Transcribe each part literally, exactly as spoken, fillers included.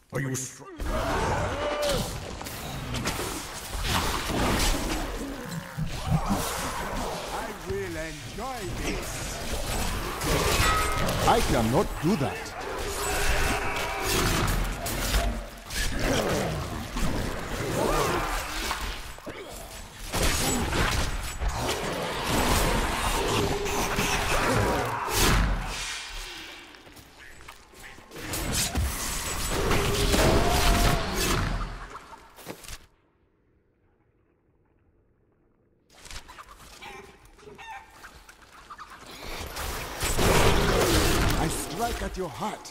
Are you strong? I will enjoy this. I cannot do that. I strike at your heart.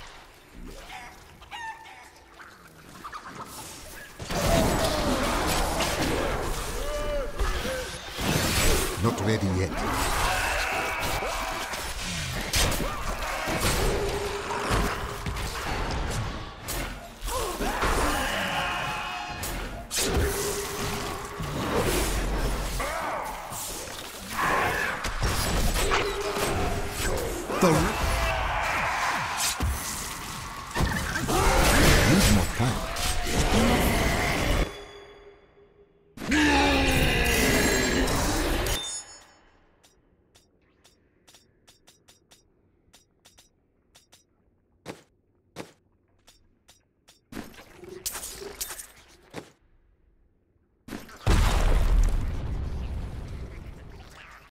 Not ready yet. The... Need more time.